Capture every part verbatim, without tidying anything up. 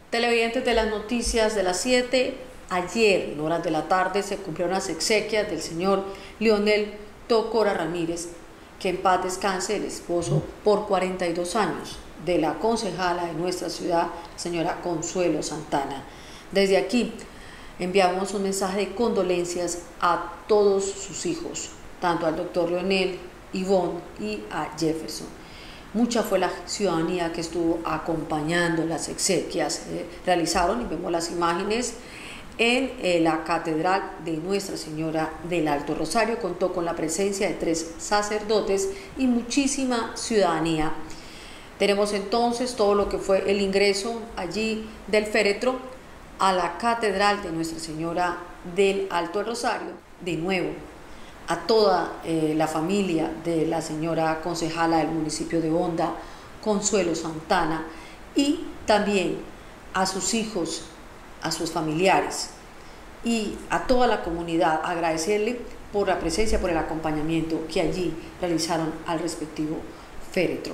Televidentes de las noticias de las siete, ayer en horas de la tarde se cumplieron las exequias del señor Leonel Tocora Ramírez, que en paz descanse, el esposo por cuarenta y dos años de la concejala de nuestra ciudad, señora Consuelo Santana. Desde aquí enviamos un mensaje de condolencias a todos sus hijos, tanto al doctor Leonel, Ivonne y a Jefferson. Mucha fue la ciudadanía que estuvo acompañando las exequias, eh, realizaron, y vemos las imágenes, en eh, la Catedral de Nuestra Señora del Alto Rosario. Contó con la presencia de tres sacerdotes y muchísima ciudadanía. Tenemos entonces todo lo que fue el ingreso allí del féretro a la Catedral de Nuestra Señora del Alto Rosario. De nuevo, a toda eh, la familia de la señora concejala del municipio de Honda, Consuelo Santana, y también a sus hijos, a sus familiares y a toda la comunidad, agradecerle por la presencia, por el acompañamiento que allí realizaron al respectivo féretro.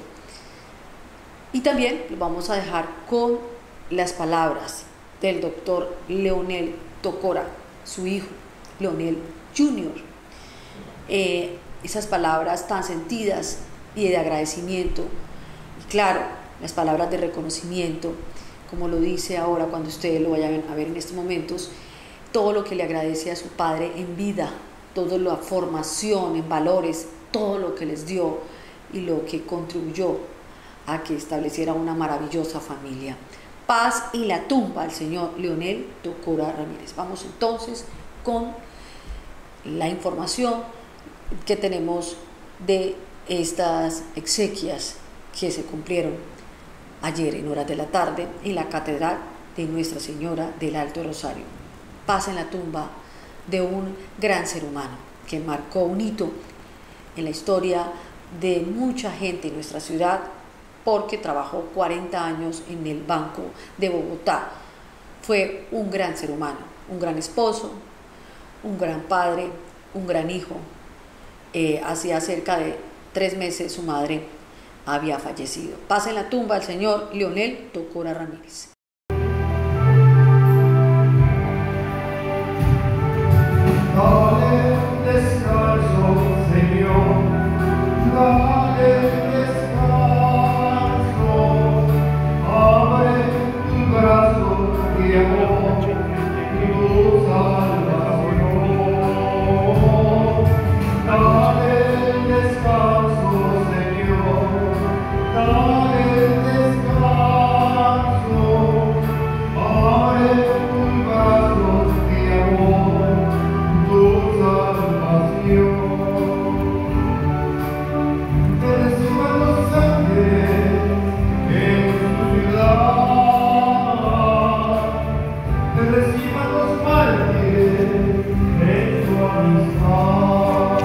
Y también lo vamos a dejar con las palabras del doctor Leonel Tocora, su hijo, Leonel junior Eh, esas palabras tan sentidas y de agradecimiento, y claro, las palabras de reconocimiento, como lo dice ahora cuando ustedes lo vayan a ver en estos momentos, todo lo que le agradece a su padre en vida, toda la formación en valores, todo lo que les dio y lo que contribuyó a que estableciera una maravillosa familia. Paz y la tumba al señor Leonel Tocora Ramírez. Vamos entonces con la información que tenemos de estas exequias que se cumplieron ayer en horas de la tarde en la Catedral de Nuestra Señora del Alto Rosario. Paz en la tumba de un gran ser humano que marcó un hito en la historia de mucha gente en nuestra ciudad, porque trabajó cuarenta años en el Banco de Bogotá. Fue un gran ser humano, un gran esposo, un gran padre, un gran hijo. Eh, hacía cerca de tres meses su madre había fallecido. Paz en la tumba al señor Leonel Tocora Ramírez. Dale descanso, Señor, dale descanso, abre tu brazo de amor y tu salvación. Dale descanso, Señor, dale descanso, abre tu brazo de amor, tu salvación. Te reciban los ángeles en tu ciudad, te reciban los mártires en tu amistad.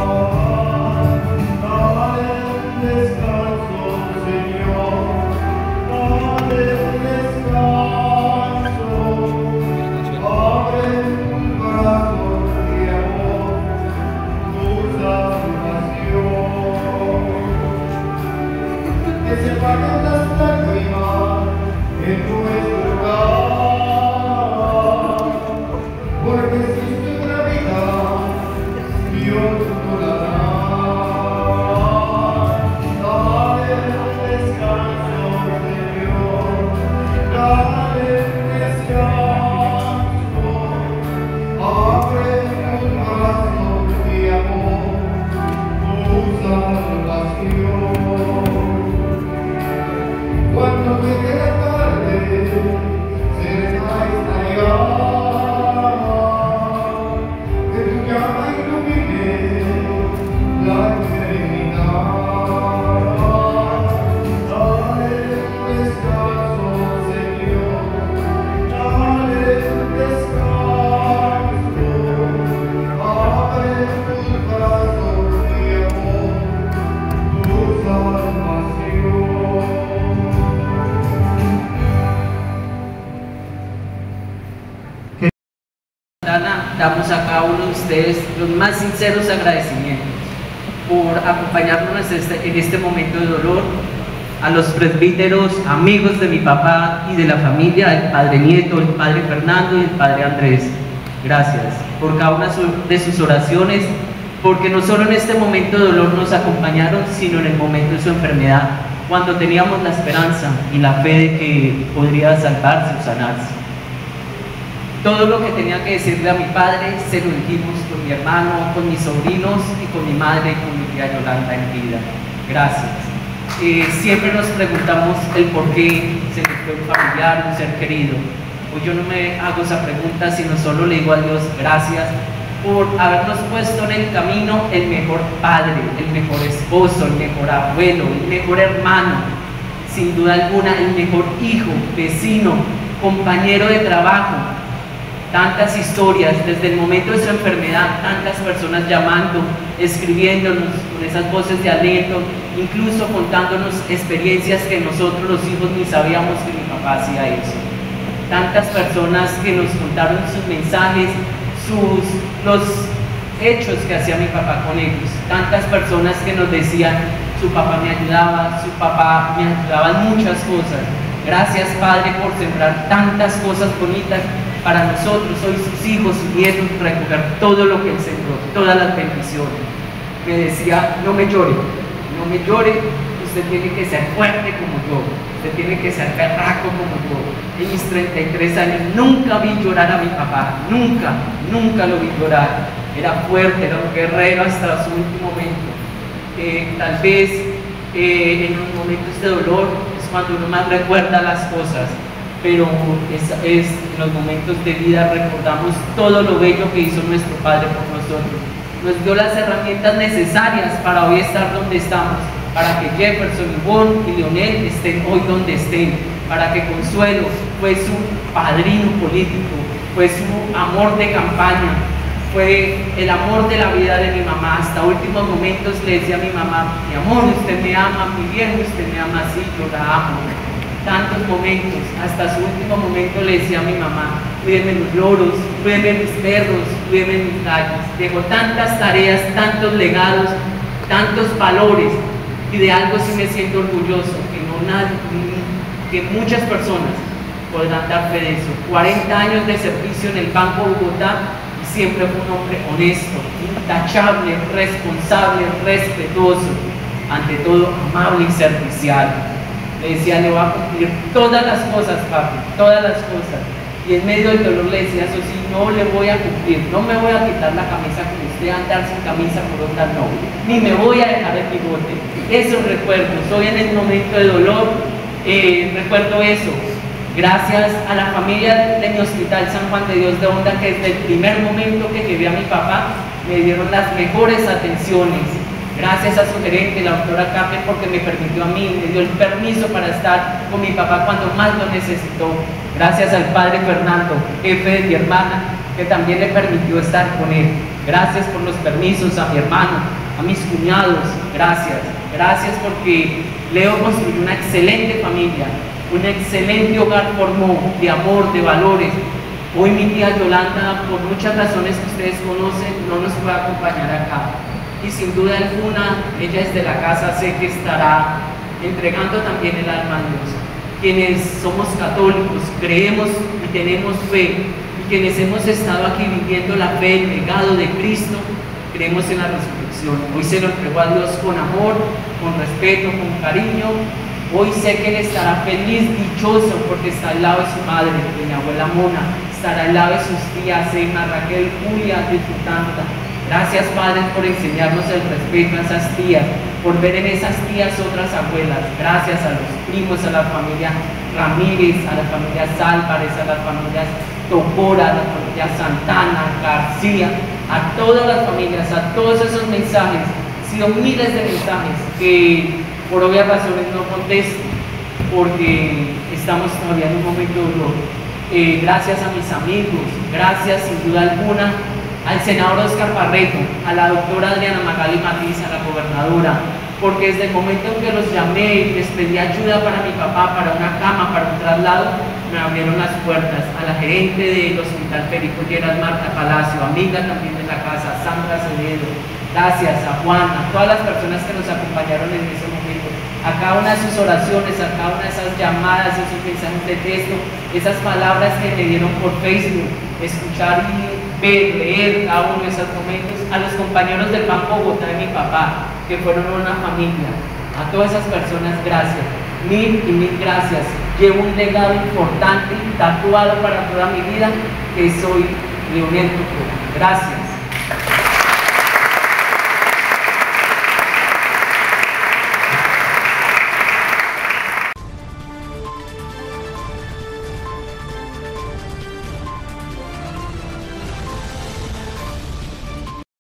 Damos a cada uno de ustedes los más sinceros agradecimientos por acompañarnos en este, en este momento de dolor, a los presbíteros, amigos de mi papá y de la familia, el padre Nieto, el padre Fernando y el padre Andrés. Gracias por cada una de sus oraciones, porque no solo en este momento de dolor nos acompañaron, sino en el momento de su enfermedad, cuando teníamos la esperanza y la fe de que podría salvarse o sanarse. Todo lo que tenía que decirle a mi padre se lo dijimos con mi hermano, con mis sobrinos y con mi madre y con mi tía Yolanda en vida. Gracias. Eh, siempre nos preguntamos el por qué se nos fue un familiar, un ser querido. Pues yo no me hago esa pregunta, sino solo le digo a Dios gracias por habernos puesto en el camino el mejor padre, el mejor esposo, el mejor abuelo, el mejor hermano, sin duda alguna el mejor hijo, vecino, compañero de trabajo. Tantas historias, desde el momento de su enfermedad, tantas personas llamando, escribiéndonos con esas voces de aliento, incluso contándonos experiencias que nosotros los hijos ni sabíamos que mi papá hacía eso. Tantas personas que nos contaron sus mensajes, sus, los hechos que hacía mi papá con ellos. Tantas personas que nos decían, su papá me ayudaba, su papá me ayudaba en muchas cosas. Gracias, Padre, por sembrar tantas cosas bonitas para nosotros, hoy sus hijos, sus nietos, recoger todo lo que Él sembró, todas las bendiciones. Me decía, no me llore, no me llore, usted tiene que ser fuerte como yo, usted tiene que ser berraco como yo. En mis treinta y tres años nunca vi llorar a mi papá, nunca, nunca lo vi llorar. Era fuerte, era un guerrero hasta su último momento. Eh, tal vez eh, en los momentos de dolor es cuando uno más recuerda las cosas, pero es, es en los momentos de vida recordamos todo lo bello que hizo nuestro Padre por nosotros. Nos dio las herramientas necesarias para hoy estar donde estamos, para que Jefferson, Ivonne y Leonel estén hoy donde estén, para que Consuelo fue su padrino político, fue su amor de campaña, fue el amor de la vida de mi mamá. Hasta últimos momentos le decía a mi mamá, mi amor, usted me ama, mi viejo, usted me ama así, yo la amo. Tantos momentos, hasta su último momento le decía a mi mamá, cuídeme los loros, cuídeme mis perros, cuídeme mis gallos. Dejó tantas tareas, tantos legados, tantos valores, y de algo sí me siento orgulloso, que no nadie, que muchas personas podrán dar fe de eso. cuarenta años de servicio en el Banco de Bogotá, y siempre fue un hombre honesto, intachable, responsable, respetuoso, ante todo amable y servicial. Le decía, le voy a cumplir todas las cosas, papi, todas las cosas. Y en medio del dolor le decía, eso sí, no le voy a cumplir, no me voy a quitar la camisa con usted, a andar sin camisa por otra no, ni me voy a dejar el bigote. Esos recuerdos, hoy en el momento de dolor, eh, recuerdo eso. Gracias a la familia de mi Hospital San Juan de Dios de Honda, que desde el primer momento que llevé a mi papá, me dieron las mejores atenciones. Gracias a su gerente, la doctora Carmen, porque me permitió a mí, me dio el permiso para estar con mi papá cuando más lo necesitó. Gracias al padre Fernando, jefe de mi hermana, que también le permitió estar con él. Gracias por los permisos a mi hermano, a mis cuñados, gracias. Gracias porque Leo construyó una excelente familia, un excelente hogar formó de amor, de valores. Hoy mi tía Yolanda, por muchas razones que ustedes conocen, no nos puede acompañar acá. Y sin duda alguna, ella desde la casa sé que estará entregando también el alma a Dios. Quienes somos católicos, creemos y tenemos fe, y quienes hemos estado aquí viviendo la fe, el legado de Cristo, creemos en la resurrección. Hoy se lo entregó a Dios con amor, con respeto, con cariño. Hoy sé que Él estará feliz, dichoso, porque está al lado de su madre, de mi abuela Mona, estará al lado de sus tías, Emma, Raquel, Julia, disfrutándola. Gracias, Padre, por enseñarnos el respeto a esas tías, por ver en esas tías otras abuelas. Gracias a los primos, a la familia Ramírez, a la familia Álvarez, a las familias Tocora, a la familia Santana, García, a todas las familias, a todos esos mensajes. Han sido miles de mensajes que por obvias razones no contesto, porque estamos todavía en un momento de dolor. Eh, gracias a mis amigos, gracias sin duda alguna al senador Oscar Barreto, a la doctora Adriana Magali Matiz, a la gobernadora, porque desde el momento en que los llamé y les pedí ayuda para mi papá, para una cama, para un traslado, me abrieron las puertas. A la gerente del Hospital Federico Lleras, Marta Palacio, amiga también de la casa, Sandra Acevedo, gracias a Juan, a todas las personas que nos acompañaron en ese momento. a cada una de sus oraciones, a cada una de esas llamadas, esos mensajes de texto, esas palabras que me dieron por Facebook, escuchar y ver, leer cada uno de esos momentos, a los compañeros del Banco Bogotá de mi papá, que fueron una familia, a todas esas personas, gracias, mil y mil gracias. Llevo un legado importante, tatuado para toda mi vida, que soy Leonel Tocora. Gracias.